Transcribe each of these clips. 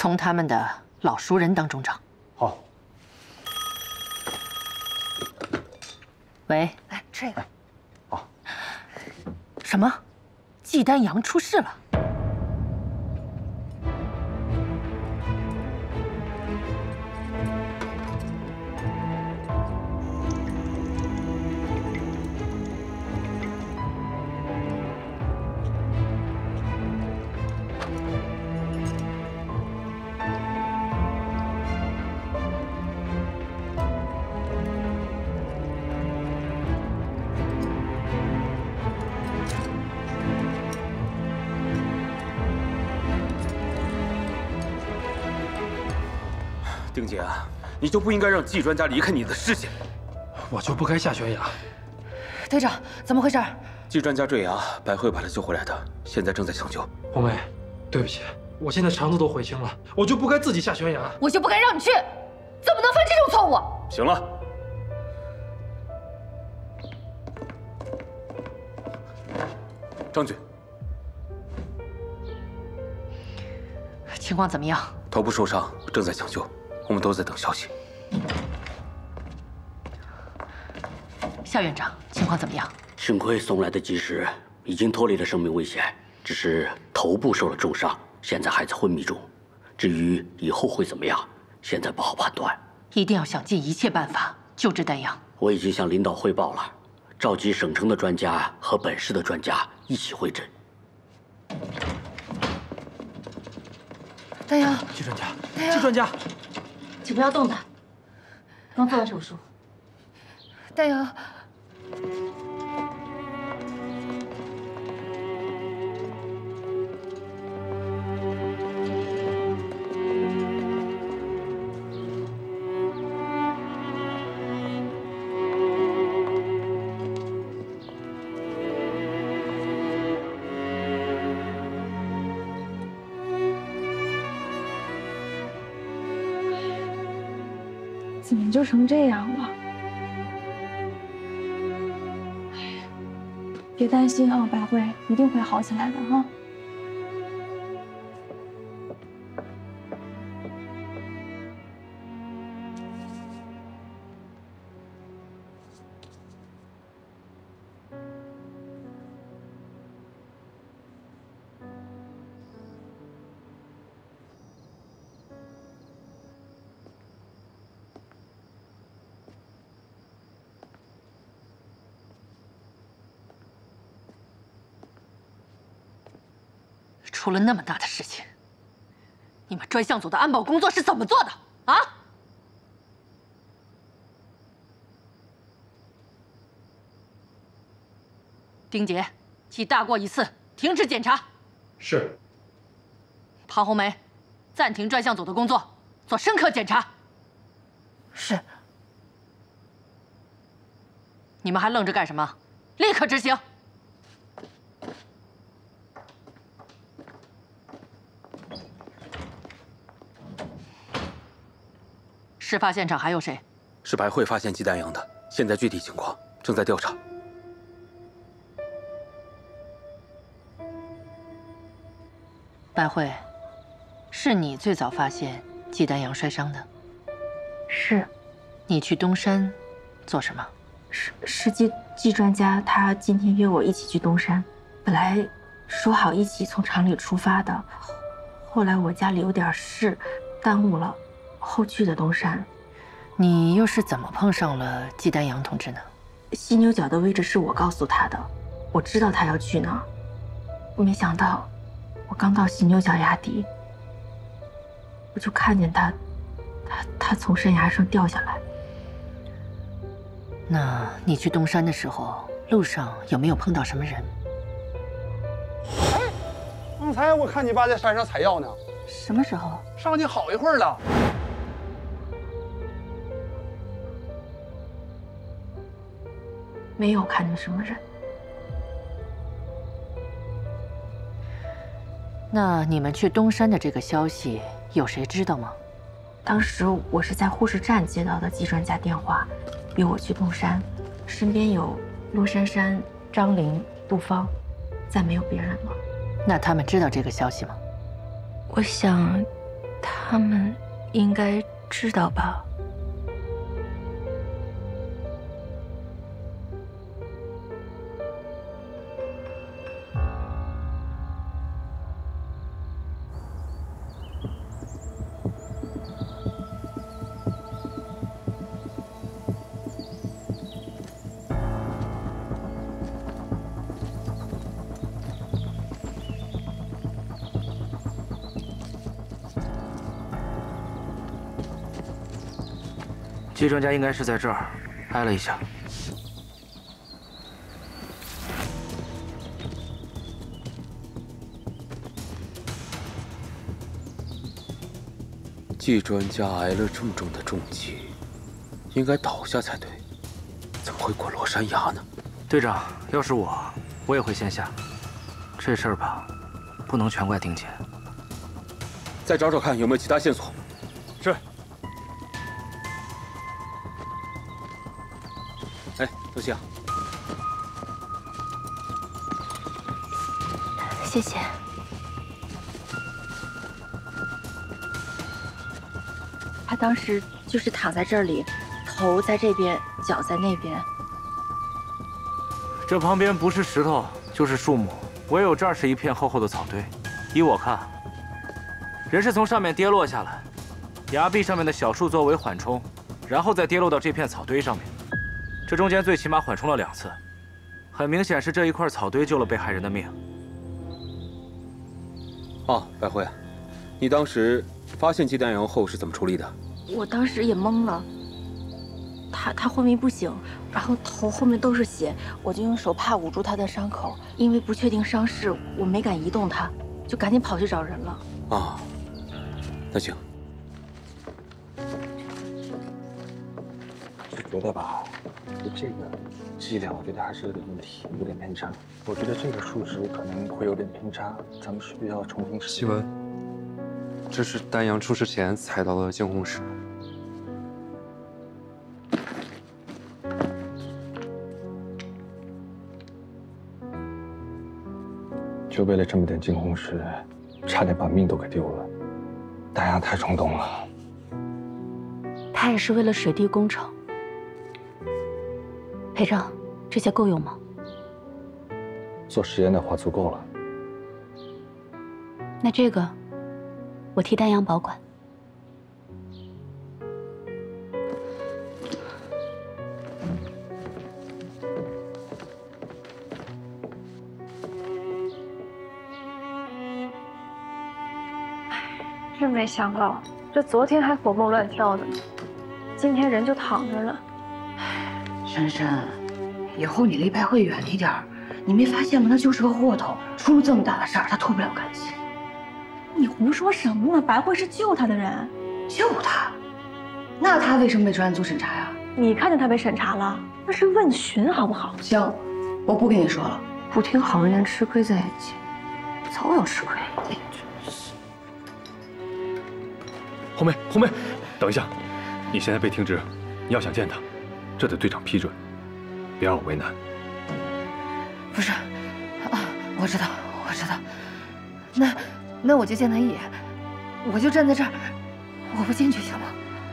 从他们的老熟人当中找。 好。 喂， 哎，这个。 好。 什么？季丹阳出事了？ 丁姐啊，你就不应该让季专家离开你的视线。 我就不该下悬崖。 队长，怎么回事？ 季专家坠崖，白慧把他救回来的，现在正在抢救。 红梅，对不起，我现在肠子都悔青了，我就不该自己下悬崖。 我就不该让你去，怎么能犯这种错误？ 行了，张局， 情况怎么样？ 头部受伤，正在抢救，我们都在等消息。 夏院长，情况怎么样？ 幸亏送来的及时，已经脱离了生命危险，只是头部受了重伤，现在还在昏迷中。至于以后会怎么样，现在不好判断。 一定要想尽一切办法救治丹阳。 我已经向领导汇报了，召集省城的专家和本市的专家一起会诊。 丹阳， 季专家， 丹阳， 季专家， 请不要动他，刚做完手术。 丹阳。 怎么就成这样了？别担心啊，白慧，一定会好起来的哈。 出了那么大的事情，你们专项组的安保工作是怎么做的啊？丁杰，记大过一次，停止检查。 是。 庞红梅，暂停专项组的工作，做深刻检查。 是。 你们还愣着干什么？立刻执行。 事发现场还有谁？ 是白慧发现季丹阳的，现在具体情况正在调查。 白慧，是你最早发现季丹阳摔伤的。 是。 你去东山做什么？ 是季专家，他今天约我一起去东山，本来说好一起从厂里出发的，后来我家里有点事，耽误了。 后去的东山， 你又是怎么碰上了季丹阳同志呢？ 犀牛角的位置是我告诉他的，我知道他要去那儿，没想到我刚到犀牛角崖底，我就看见他从山崖上掉下来。 那你去东山的时候，路上有没有碰到什么人？ 哎，刚才我看你爸在山上采药呢。 什么时候？ 上去好一会儿了。 没有看见什么人。 那你们去东山的这个消息，有谁知道吗？ 当时我是在护士站接到的季专家电话，约我去东山，身边有陆珊珊、张玲、杜芳，再没有别人了。 那他们知道这个消息吗？ 我想， 他们应该知道吧？ 季专家应该是在这儿挨了一下。 季专家挨了这么重的重击，应该倒下才对，怎么会滚落山崖呢？ 队长，要是我也会先下。这事儿吧，不能全怪丁姐。 再找找看有没有其他线索。是。哎，多谢啊。 谢谢。他当时就是躺在这里，头在这边，脚在那边。 这旁边不是石头就是树木，唯有这儿是一片厚厚的草堆。依我看，人是从上面跌落下来，崖壁上面的小树作为缓冲，然后再跌落到这片草堆上面。这中间最起码缓冲了2次，很明显是这一块草堆救了被害人的命。 哦，百惠，你当时发现季丹阳后是怎么处理的？ 我当时也懵了，他昏迷不醒，然后头后面都是血，我就用手帕捂住他的伤口，因为不确定伤势，我没敢移动他，就赶紧跑去找人了。 啊，那行。 觉得吧，就这个剂量，我觉得还是有点问题，有点偏差。我觉得这个数值可能会有点偏差，咱们需不需要重新试？ 希文，这是丹阳出事前采到的监控室。 就为了这么点监控室，差点把命都给丢了。丹阳太冲动了。 他也是为了水地工程。裴正，这些够用吗？ 做实验的话足够了。 那这个，我替丹阳保管。 真没想到，这昨天还活蹦乱跳的呢，今天人就躺着了。 珊珊，以后你离白慧远一点儿。你没发现吗？他就是个货头，出了这么大的事儿，他脱不了干系。 你胡说什么呢？白慧是救他的人， 救他？那他为什么被专案组审查呀？ 你看见他被审查了？那是问询，好不好？ 行，我不跟你说了。 不听好人言，吃亏在眼前，早有吃亏。 红梅，红梅，等一下，你现在被停职，你要想见他，这得队长批准，别让我为难。 不是，啊，我知道，我知道。那我就见他一眼，我就站在这儿，我不进去行吗？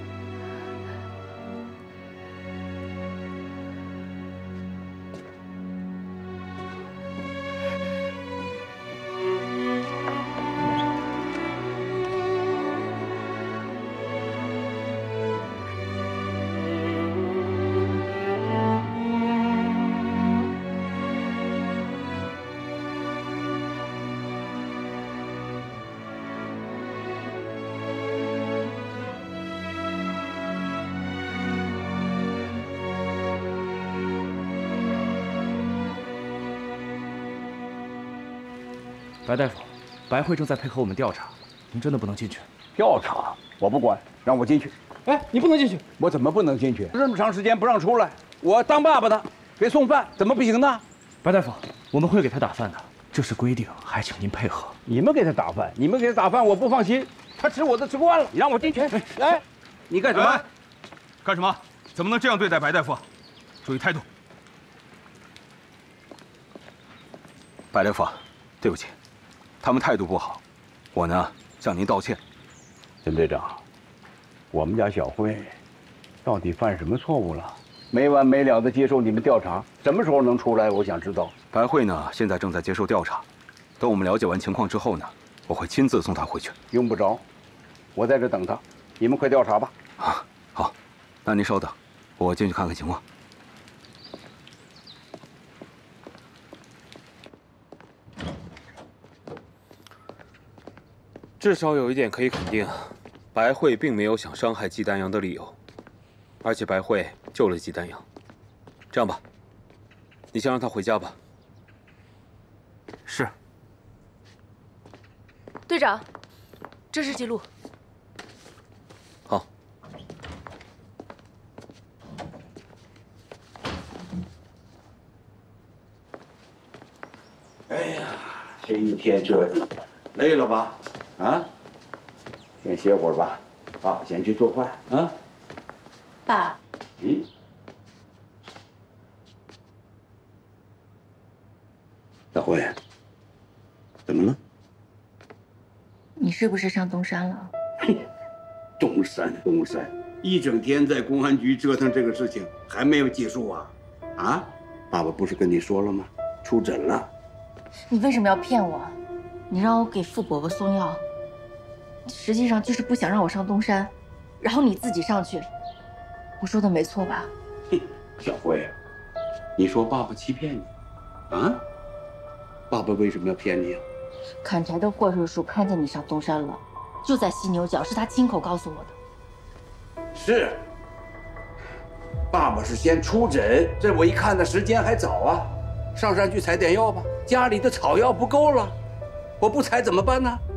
白大夫，白慧正在配合我们调查，您真的不能进去。 调查我不管，让我进去。 哎，你不能进去。 我怎么不能进去？这么长时间不让出来，我当爸爸的给送饭，怎么不行呢？ 白大夫，我们会给他打饭的，这是规定，还请您配合。 你们给他打饭，你们给他打饭，我不放心。他吃我的吃惯了，你让我进去。哎，你干什么？ 干什么？怎么能这样对待白大夫？注意态度。 白大夫，对不起。他们态度不好，我呢向您道歉。 陈队长，我们家小慧到底犯什么错误了？没完没了的接受你们调查，什么时候能出来？我想知道。 白慧呢，现在正在接受调查。等我们了解完情况之后呢，我会亲自送她回去。 用不着，我在这等她。你们快调查吧。 啊，好，那您稍等，我进去看看情况。 至少有一点可以肯定，白慧并没有想伤害季丹阳的理由，而且白慧救了季丹阳。这样吧，你先让他回家吧。 是。 队长，这是记录。 好。 哎呀，这一天折腾，累了吧？啊，先歇会儿吧。爸爸先去做饭啊。 爸。 嗯。大慧，怎么了？ 你是不是上东山了？ 东山，一整天在公安局折腾这个事情还没有结束啊！啊，爸爸不是跟你说了吗？出诊了。 你为什么要骗我？你让我给傅伯伯送药，实际上就是不想让我上东山，然后你自己上去。我说的没错吧？ 小慧，你说爸爸欺骗你，啊？爸爸为什么要骗你啊？ 砍柴的霍叔叔看见你上东山了，就在犀牛角，是他亲口告诉我的。 是，爸爸是先出诊，这我一看那时间还早啊，上山去采点药吧。家里的草药不够了，我不采怎么办呢？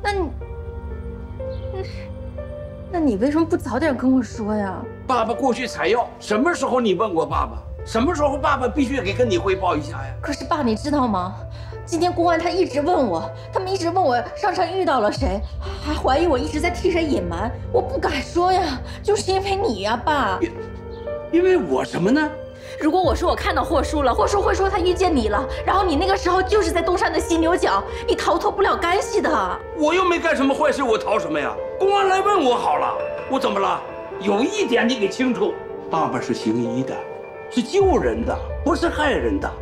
那你为什么不早点跟我说呀？ 爸爸过去采药，什么时候你问过爸爸？什么时候爸爸必须得跟你汇报一下呀？ 可是爸，你知道吗？今天公安他一直问我，他们一直问我上山遇到了谁，还怀疑我一直在替谁隐瞒，我不敢说呀，就是因为你呀，爸。 因为我什么呢？ 如果我说我看到霍叔了，霍叔会说他遇见你了，然后你那个时候就是在东山的犀牛角，你逃脱不了干系的。 我又没干什么坏事，我逃什么呀？公安来问我好了，我怎么了？有一点你给清楚，爸爸是行医的，是救人的，不是害人的。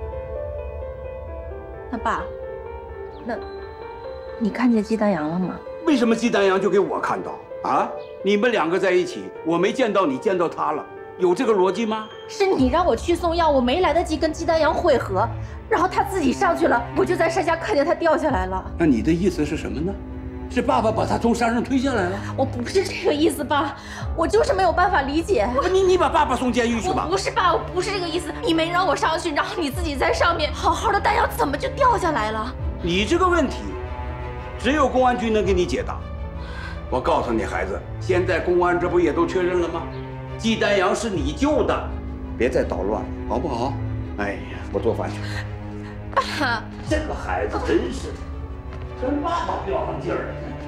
那爸，那你看见季丹阳了吗？ 为什么季丹阳就给我看到啊？你们两个在一起，我没见到你，见到他了，有这个逻辑吗？ 是你让我去送药，我没来得及跟季丹阳会合，然后他自己上去了，我就在山下看见他掉下来了。 那你的意思是什么呢？是爸爸把他从山上推下来了？ 我不是这个意思，爸，我就是没有办法理解。 你把爸爸送监狱去吧。 不是爸，我不是这个意思。你没让我上去，然后你自己在上面好好的，丹阳怎么就掉下来了？ 你这个问题，只有公安局能给你解答。我告诉你，孩子，现在公安这不也都确认了吗？季丹阳是你救的，别再捣乱了，好不好？哎呀，我做饭去。 爸， 这个孩子真是的。跟爸爸较上劲儿。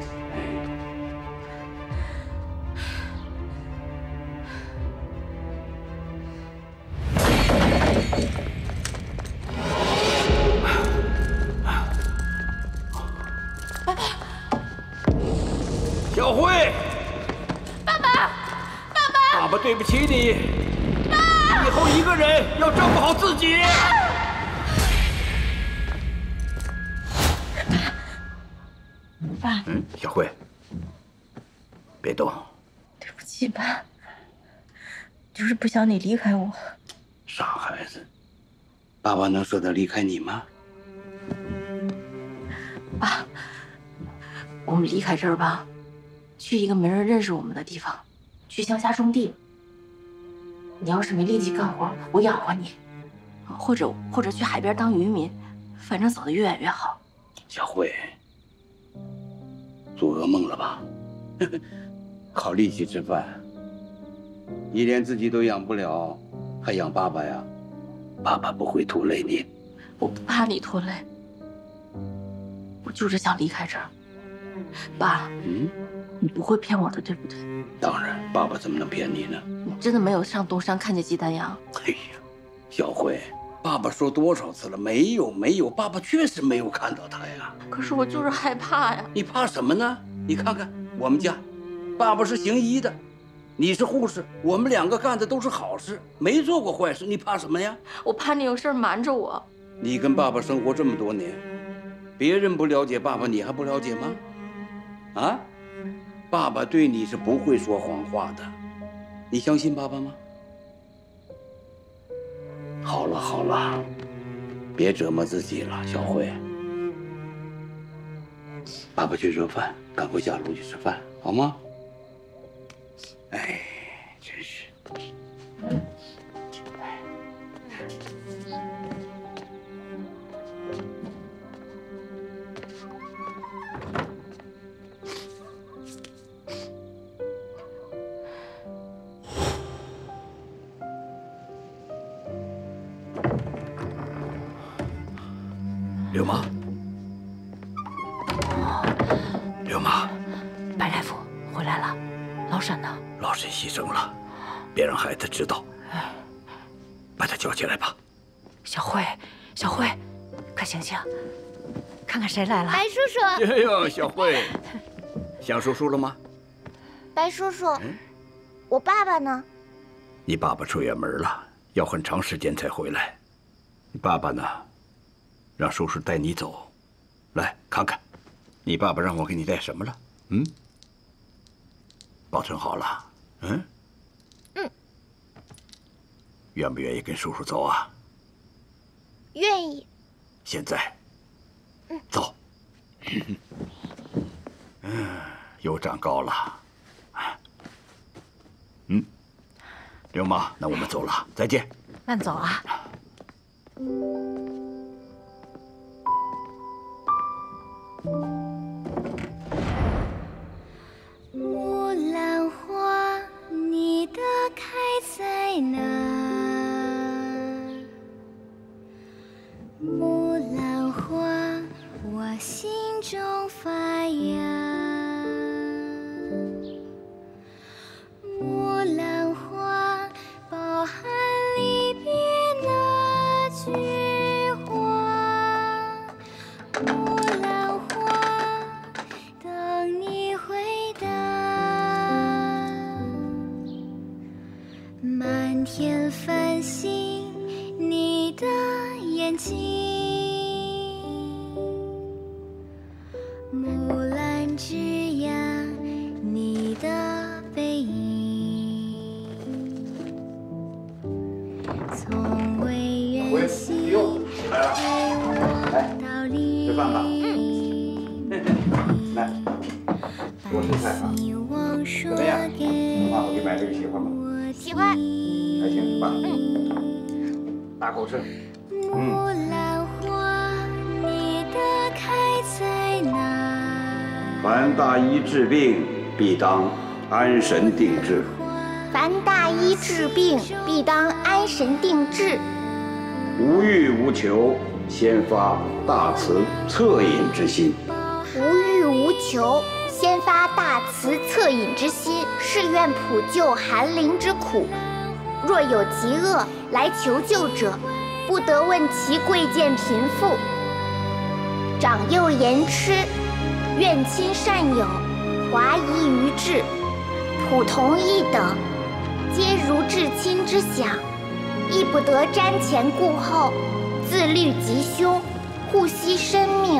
小慧， 爸爸， 爸爸对不起你，以后一个人要照顾好自己。 爸， 小慧，别动。 对不起，爸，就是不想你离开我。 傻孩子，爸爸能舍得离开你吗？ 爸，我们离开这儿吧，去一个没人认识我们的地方，去乡下种地。你要是没力气干活，我养活你，或者去海边当渔民，反正走得越远越好。 小慧。做噩梦了吧？靠力气吃饭，你连自己都养不了，还养爸爸呀？爸爸不会拖累你。 我不怕你拖累，我就是想离开这儿。爸，你不会骗我的，对不对？ 当然，爸爸怎么能骗你呢？ 你真的没有上东山看见季丹阳？ 哎呀，小慧，爸爸说多少次了？没有，爸爸确实没有看到他呀。 可是我就是害怕呀。 你怕什么呢？你看看我们家， 爸爸是行医的，你是护士，我们2个干的都是好事，没做过坏事，你怕什么呀？ 我怕你有事瞒着我。 你跟爸爸生活这么多年，别人不了解爸爸，你还不了解吗？啊？爸爸对你是不会说谎话的，你相信爸爸吗？好了好了，别折磨自己了，小慧。爸爸去热饭，赶快下楼去吃饭，好吗？哎，真是。刘妈，刘妈， 白大夫回来了，老沈呢？ 老沈牺牲了，别让孩子知道。把他叫起来吧。 小慧，小慧，快醒醒，看看谁来了。 白叔叔。 哎呦，小慧，想叔叔了吗？ 白叔叔，我爸爸呢？ 你爸爸出远门了，要很长时间才回来。你爸爸呢？让叔叔带你走，来看看，你爸爸让我给你带什么了？保存好了。愿不愿意跟叔叔走啊？ 愿意。 现在，走。又长高了。刘妈，那我们走了，再见。 慢走啊。 木兰花，你的开在哪？木兰花，我心中发芽。木兰花，饱含离别那句话。木兰花，等你回答。满天繁星，你的眼睛。木兰枝桠，你的背影。从未远行，陪我到黎明。 来，多吃菜啊！怎么样？妈，我给买这个喜欢吗？ 喜欢。 还行是吧？大口吃。 木兰花，你的开在哪？ 凡大医治病，必当安神定志。 凡大医治病，必当安神定志。 无欲无求，先发大慈恻隐之心。 无欲无求，先发大慈恻隐之心，是愿普救寒灵之苦。若有疾厄来求救者，不得问其贵贱贫富。长幼言痴，怨亲善友，华夷于志，普同一等，皆如至亲之想，亦不得瞻前顾后，自虑吉凶，护惜生命。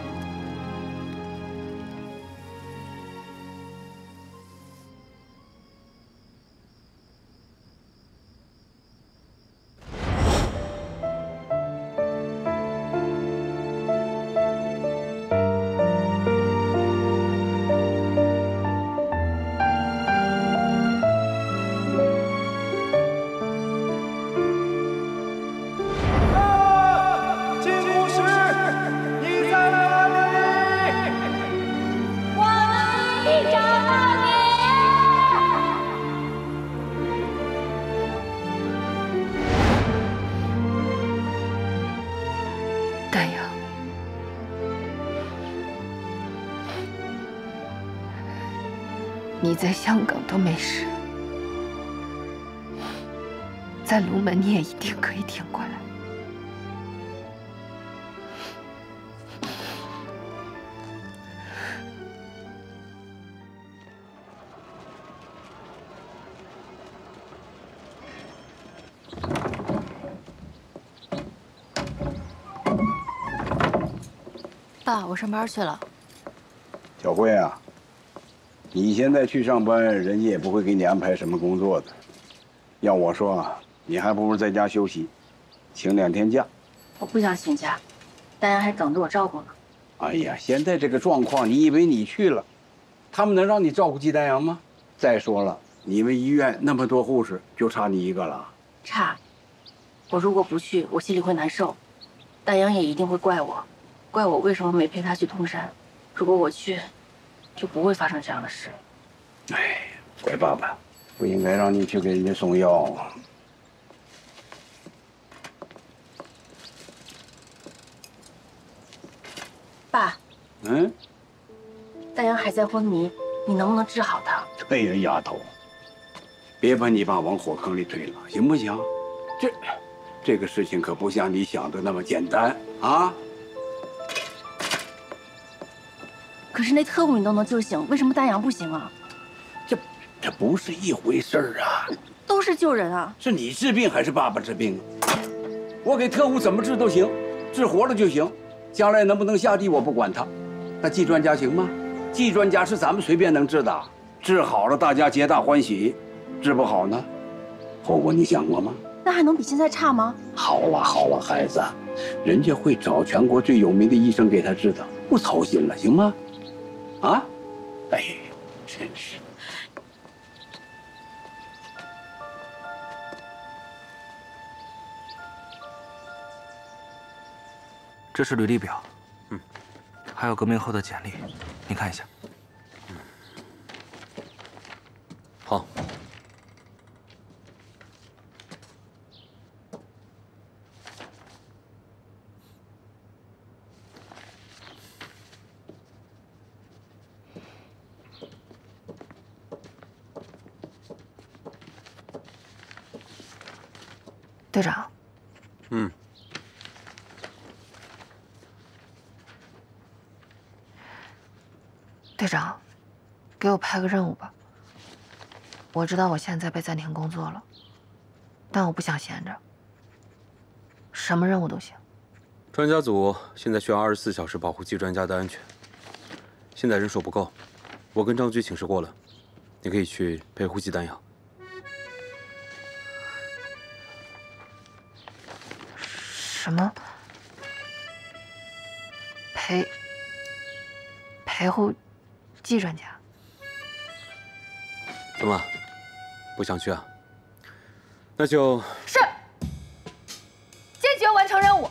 丹阳，你在香港都没事，在龙门你也一定可以挺过来。 爸，我上班去了。 小慧啊，你现在去上班，人家也不会给你安排什么工作的。要我说啊，你还不如在家休息，请2天假。 我不想请假，大家还等着我照顾呢。 哎呀，现在这个状况，你以为你去了，他们能让你照顾季丹阳吗？再说了，你们医院那么多护士，就差你一个了。 差，我如果不去，我心里会难受。丹阳也一定会怪我，怪我为什么没陪他去通山。如果我去，就不会发生这样的事。 哎，怪爸爸，不应该让你去给人家送药。 爸，丹阳还在昏迷，你能不能治好他？ 哎呀，丫头，别把你爸往火坑里推了，行不行？这个事情可不像你想的那么简单啊！ 可是那特务你都能救醒，为什么丹阳不行啊？ 这不是一回事儿啊！ 都是救人啊！ 是你治病还是爸爸治病？我给特务怎么治都行，治活了就行。将来能不能下地我不管他，那季专家行吗？季专家是咱们随便能治的，治好了大家皆大欢喜，治不好呢，后果你想过吗？ 那还能比现在差吗？ 好了好了，孩子，人家会找全国最有名的医生给他治的，不操心了，行吗？啊？哎，真是。 这是履历表，还有革命后的简历，您看一下。 好。 队长。队长，给我派个任务吧。我知道我现在被暂停工作了，但我不想闲着。什么任务都行。 专家组现在需要24小时保护季专家的安全，现在人手不够，我跟张局请示过了，你可以去陪护季丹阳。 什么？陪护季专家？ 怎么，不想去啊？那就…… 是，坚决完成任务。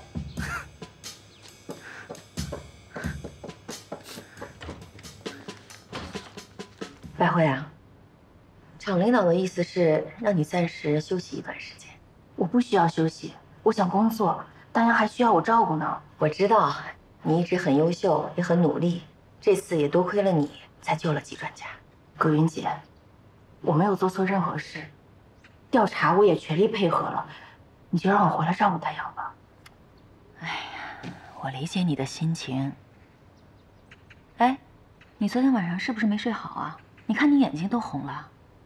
白慧啊，厂领导的意思是让你暂时休息一段时间。我不需要休息，我想工作，丹阳还需要我照顾呢。我知道你一直很优秀，也很努力，这次也多亏了你才救了季专家。葛云姐，我没有做错任何事，调查我也全力配合了，你就让我回来照顾丹阳吧。 哎呀，我理解你的心情。哎，你昨天晚上是不是没睡好啊？你看你眼睛都红了。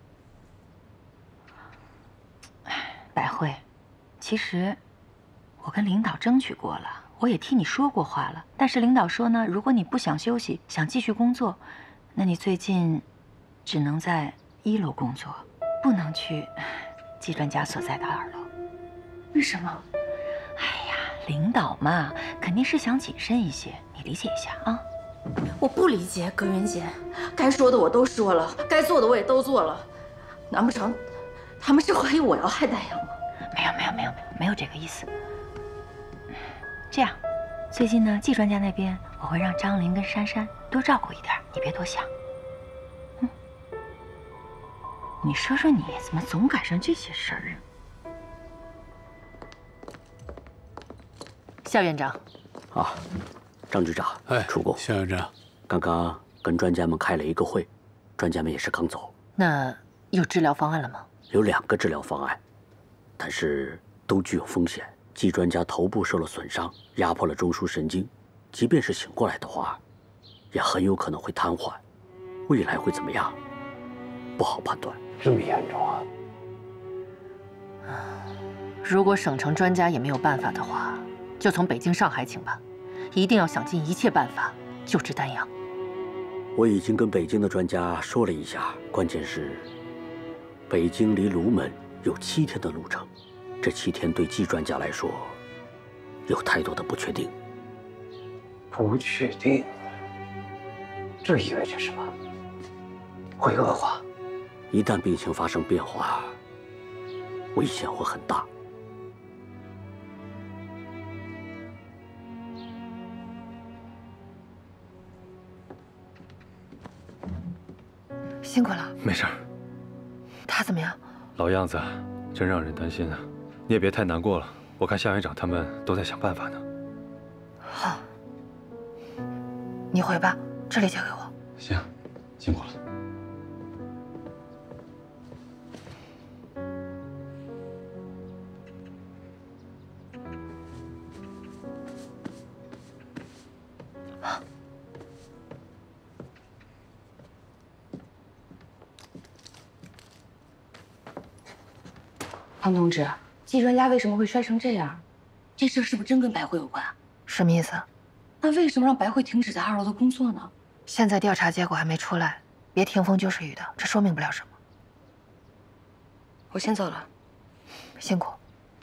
百惠，其实我跟领导争取过了，我也替你说过话了，但是领导说呢，如果你不想休息，想继续工作，那你最近只能在1楼工作，不能去季专家所在的2楼。 为什么？ 哎呀，领导嘛，肯定是想谨慎一些，你理解一下啊。 我不理解，葛云姐，该说的我都说了，该做的我也都做了，难不成他们是怀疑我要害丹阳吗？ 没有这个意思。这样，最近呢，季专家那边我会让张琳跟珊珊多照顾一点，你别多想。你说说你怎么总赶上这些事儿啊？ 夏院长。 啊，张局长，出宫。 夏院长， 刚刚跟专家们开了一个会，专家们也是刚走。 那有治疗方案了吗？ 有2个治疗方案，但是都具有风险。季专家头部受了损伤，压迫了中枢神经，即便是醒过来的话，也很有可能会瘫痪。未来会怎么样，不好判断。 这么严重啊？ 如果省城专家也没有办法的话，就从北京、上海请吧。 一定要想尽一切办法救治丹阳。 我已经跟北京的专家说了一下，关键是北京离卢门有7天的路程，这7天对季专家来说有太多的不确定。 不确定，这意味着什么？会恶化。 一旦病情发生变化，危险会很大。 辛苦了。 没事儿。 他怎么样？ 老样子，真让人担心啊。你也别太难过了，我看夏院长他们都在想办法呢。 好，你回吧，这里交给我。 行，辛苦了。 庞同志，季专家为什么会摔成这样？这事是不是真跟白慧有关？ 什么意思？ 那为什么让白慧停止在2楼的工作呢？ 现在调查结果还没出来，别听风就是雨的，这说明不了什么。 我先走了， 辛苦。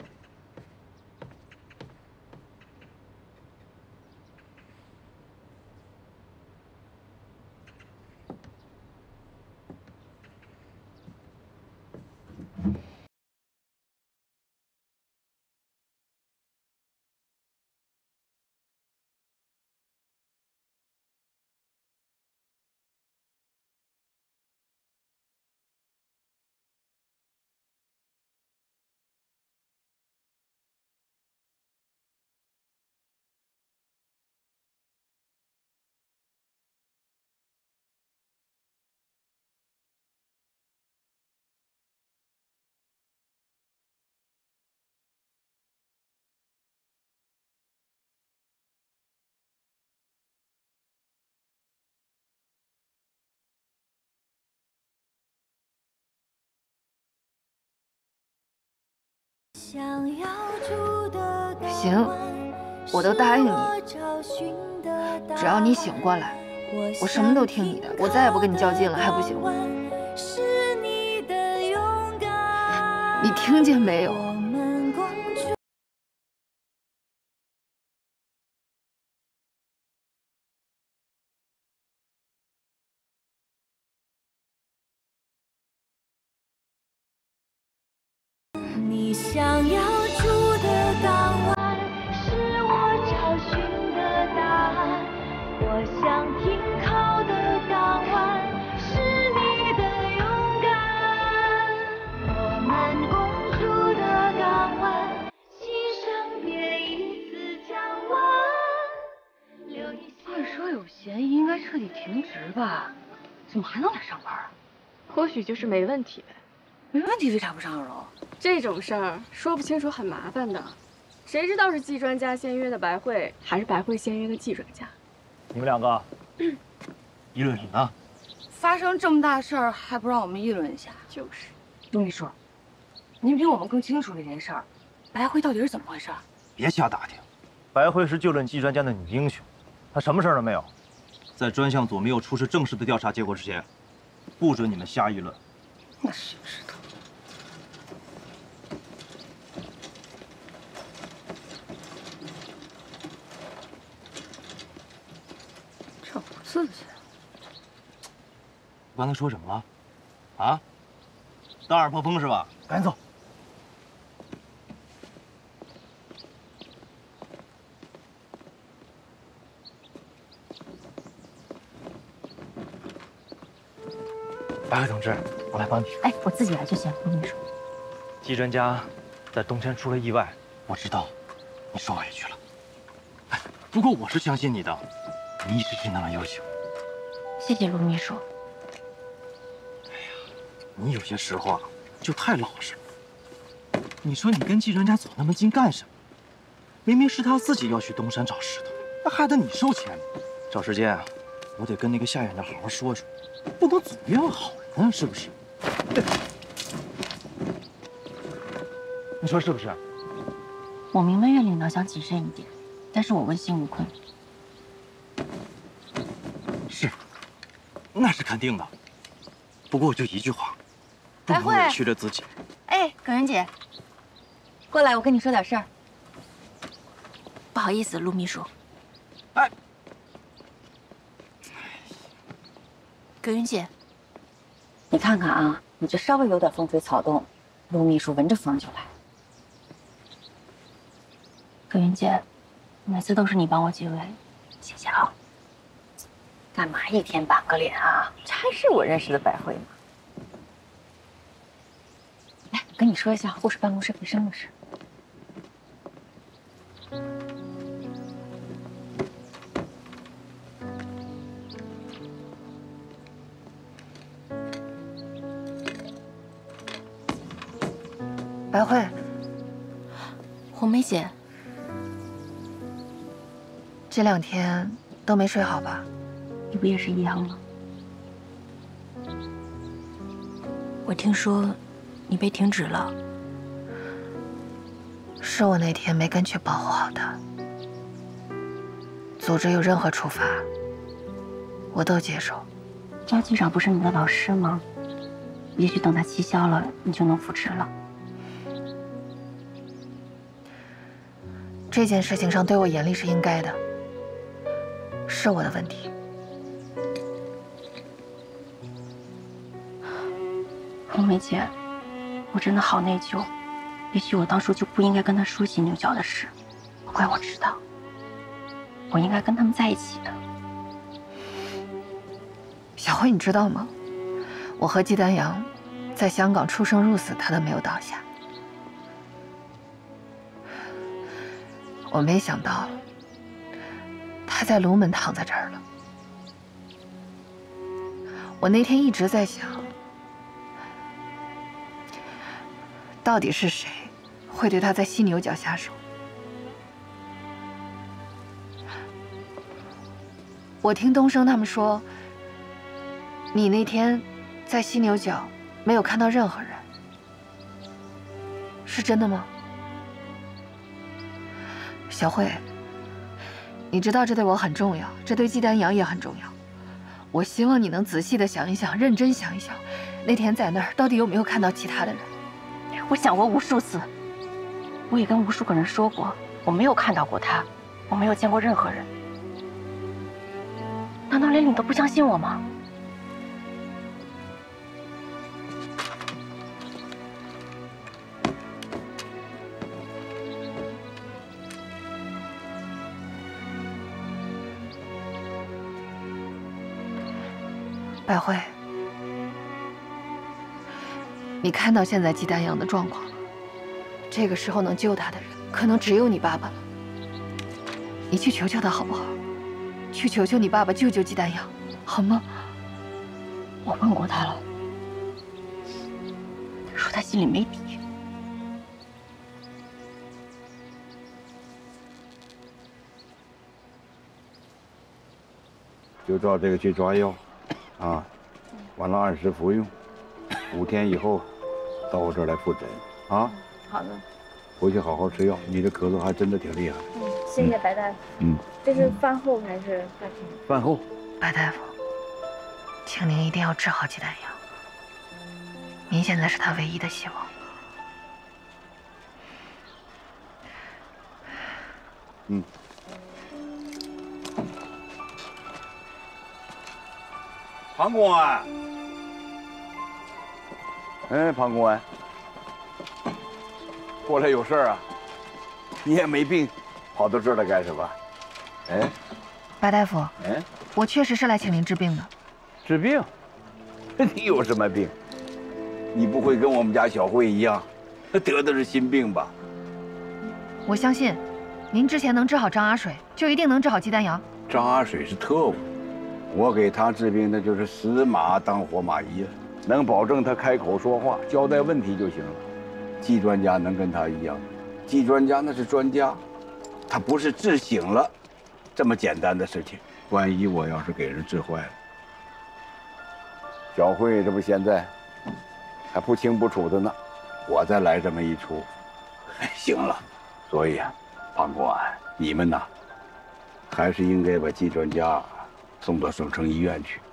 行，我都答应你，只要你醒过来，我什么都听你的，我再也不跟你较劲了，还不行吗？你听见没有？ 你想要住的港湾，是我找寻的答案。我想停靠的港湾，是你的勇敢。我们共筑的港湾，牺牲别一次将完。 按说有嫌疑，应该彻底停职吧？怎么还能来上班啊？ 或许就是没问题呗。 没问题，为啥不上2楼？ 这种事儿说不清楚很麻烦的，谁知道是季专家先约的白慧，还是白慧先约的季专家？ 你们2个议论什么呢？ 发生这么大事儿，还不让我们议论一下？ 就是。 陆秘书，您比我们更清楚这件事儿，白慧到底是怎么回事？ 别瞎打听，白慧是救了季专家的女英雄，她什么事儿都没有。在专项组没有出示正式的调查结果之前，不准你们瞎议论。 那谁知道？这不自信。 我刚才说什么了？啊？当耳破风是吧？赶紧走。白慧同志，我来帮你。 哎，我自己来就行，陆秘书。 季专家在东山出了意外，我知道，你受委屈了。哎，不过我是相信你的，你一直是那么优秀。 谢谢陆秘书。 你有些时候啊，就太老实了。你说你跟季专家走那么近干什么？明明是他自己要去东山找石头，那害得你受牵连。找时间啊，我得跟那个夏院长好好说说，不能总冤枉好人啊，是不是？你说是不是？ 我明白岳领导想谨慎一点， 但是我问心无愧。 是，那是肯定的。不过就一句话，不白慧能委屈了自己。 哎，葛云姐，过来，我跟你说点事儿。不好意思，陆秘书。 哎， 葛云姐，你看看啊，你这稍微有点风吹草动，陆秘书闻着风就来。葛云姐，每次都是你帮我解围，谢谢啊。干嘛一天板个脸啊？这还是我认识的百惠吗？来，我跟你说一下护士办公室卫生的事。 白慧， 红梅姐， 这2天都没睡好吧？ 你不也是一样吗？我听说你被停职了。 是我那天没跟去保护好他。组织有任何处罚，我都接受。 焦局长不是你的老师吗？也许等他气消了，你就能复职了。 这件事情上对我严厉是应该的，是我的问题。 红梅姐，我真的好内疚，也许我当初就不应该跟他说起牛角的事，不怪我知道，我应该跟他们在一起的。 小慧，你知道吗？我和季丹阳在香港出生入死，他都没有倒下。我没想到他在龙门躺在这儿了。我那天一直在想，到底是谁会对他在犀牛角下手？我听东升他们说，你那天在犀牛角没有看到任何人，是真的吗？小慧，你知道这对我很重要，这对季丹阳也很重要。我希望你能仔细的想一想，认真想一想，那天在那儿到底有没有看到其他的人？ 我想过无数次，我也跟无数个人说过，我没有看到过他，我没有见过任何人。难道连你都不相信我吗？ 百惠，你看到现在季丹阳的状况了，这个时候能救他的人，可能只有你爸爸了。你去求求他好不好？去求求你爸爸救救季丹阳，好吗？ 我问过他了，他说他心里没底。 就照这个去抓药，啊，完了按时服用，5天以后到我这儿来复诊，啊。 好的。 回去好好吃药，你这咳嗽还真的挺厉害。 谢谢白大夫。这是饭后还是饭前？ 饭后。 白大夫，请您一定要治好季丹阳，您现在是他唯一的希望。 庞公安，哎，庞公安，过来有事儿啊？你也没病，跑到这儿来干什么？哎， 白大夫， 哎， 我确实是来请您治病的。 治病？你有什么病？你不会跟我们家小慧一样，得的是心病吧？ 我相信，您之前能治好张阿水，就一定能治好季丹阳。 张阿水是特务，我给他治病那就是死马当活马医了，能保证他开口说话，交代问题就行了。季专家能跟他一样？季专家那是专家，他不是治醒了这么简单的事情。万一我要是给人治坏了，小慧这不现在还不清不楚的呢，我再来这么一出，行了。所以啊，庞公安，你们呐还是应该把季专家送到省城医院去。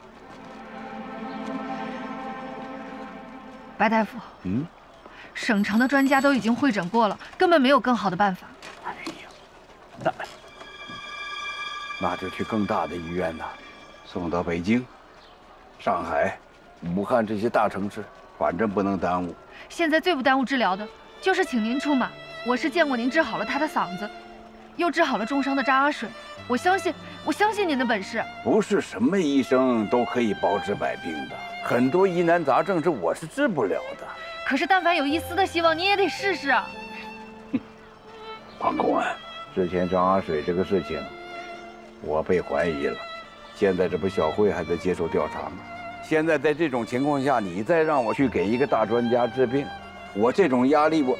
白大夫，省城的专家都已经会诊过了，根本没有更好的办法。 哎呀，那就去更大的医院呐，送到北京、上海、武汉这些大城市，反正不能耽误。 现在最不耽误治疗的就是请您出马。我是见过您治好了他的嗓子，又治好了重伤的扎阿水。我相信您的本事。 不是什么医生都可以包治百病的，很多疑难杂症我是治不了的。 可是但凡有一丝的希望，你也得试试啊。 庞公安，之前张阿水这个事情，我被怀疑了，现在这不小慧还在接受调查吗？现在在这种情况下，你再让我去给一个大专家治病，我这种压力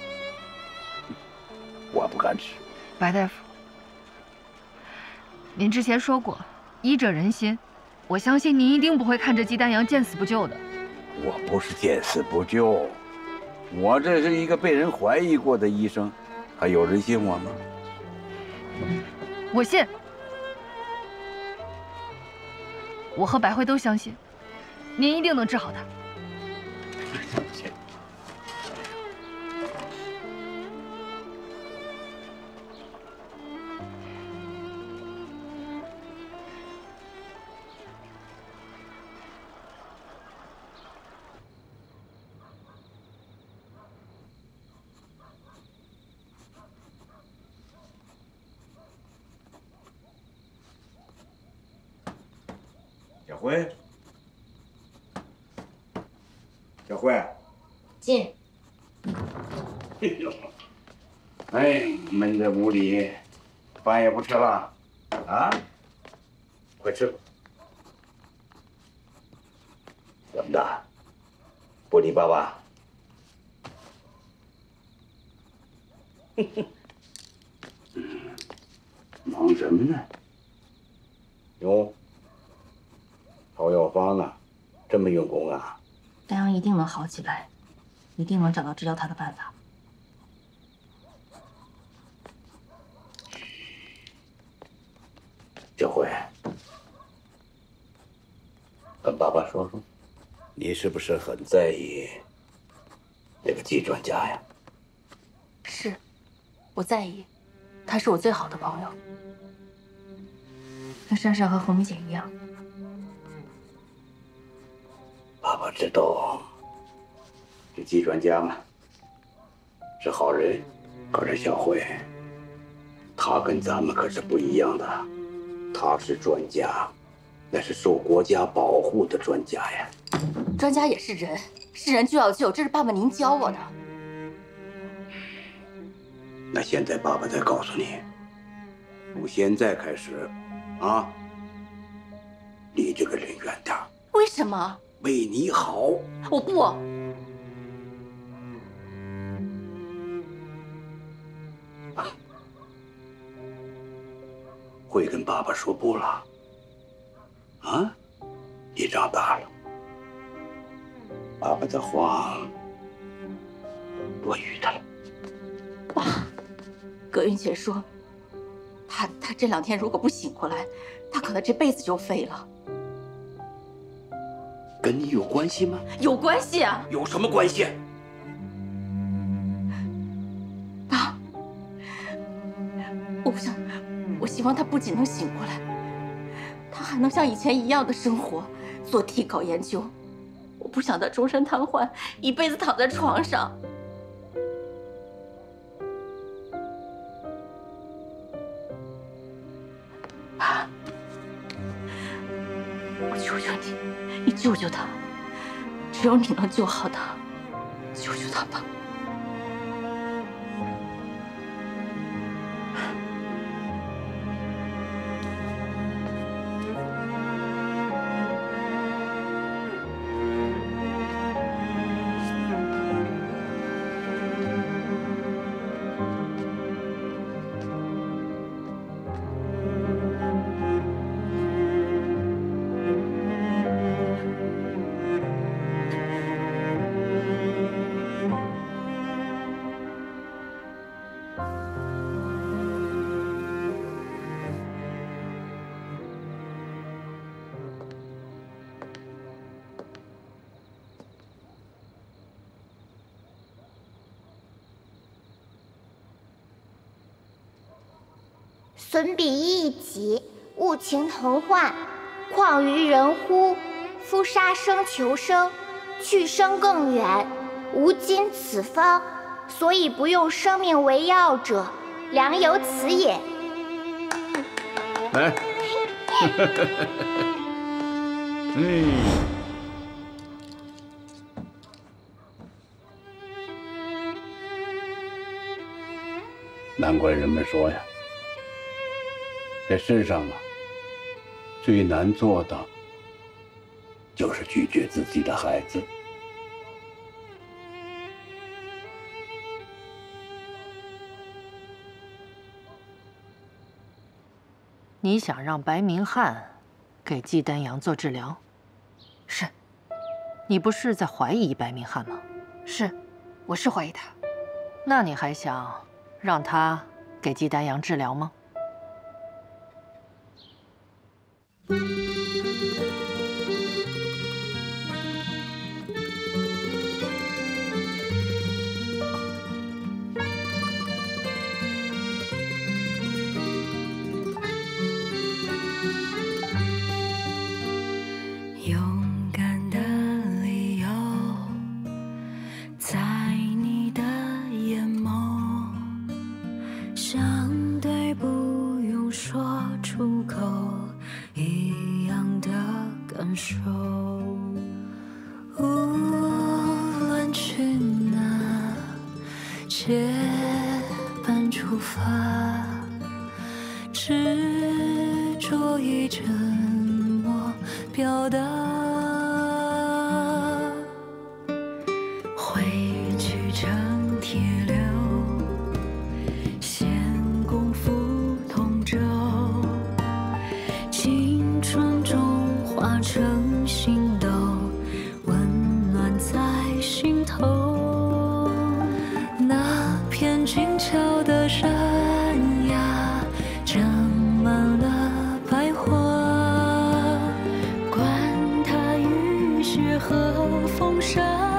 我不敢吃。 白大夫，您之前说过，医者仁心，我相信您一定不会看着季丹阳见死不救的。 我不是见死不救，我这是一个被人怀疑过的医生，还有人信我吗？ 我信，我和白慧都相信，您一定能治好他。 小辉，小辉， 进。 哎呦，哎，闷在屋里，饭也不吃了，啊？快吃吧。怎么的？不理爸爸？忙什么呢？哟。掏药方呢，这么用功啊！ 丹阳一定能好起来，一定能找到治疗他的办法。 小辉，跟爸爸说说，你是不是很在意那个季专家呀？ 是，我在意，他是我最好的朋友，跟珊珊和红梅姐一样。 爸爸知道这季专家嘛是好人，可是小慧，他跟咱们可是不一样的，他是专家，那是受国家保护的专家呀。 专家也是人，是人就要救，这是爸爸您教我的。 那现在爸爸再告诉你，从现在开始，啊，离这个人远点。 为什么？ 为你好。 我不。 会跟爸爸说不了。啊，你长大了，爸爸的话多余的了。 爸，葛云姐说，他这2天如果不醒过来，他可能这辈子就废了。 跟你有关系吗？ 有关系啊！ 有什么关系？ 爸，我不想，我希望他不仅能醒过来，他还能像以前一样的生活，做题搞研究。我不想他终身瘫痪，一辈子躺在床上。爸，我求求你。你救救他，只有你能救好他，救救他吧。 损彼益己，物情同患，况于人乎？夫杀生求生，去生更远，吾今此方，所以不用生命为药者，良有此也。 来，难怪人们说呀，这世上啊，最难做的就是拒绝自己的孩子。 你想让白明翰给季丹阳做治疗？ 是。 你不是在怀疑白明翰吗？ 是，我是怀疑他。 那你还想让他给季丹阳治疗吗？ 和风沙。